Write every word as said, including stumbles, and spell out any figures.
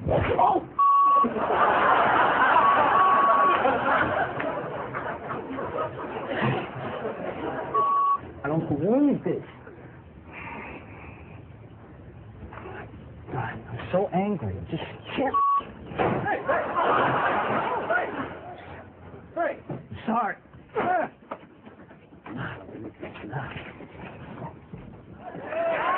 Oh! I don't believe this. God, I'm so angry. I just can't. Hey, hey! Hey! Hey! Sorry. Ah.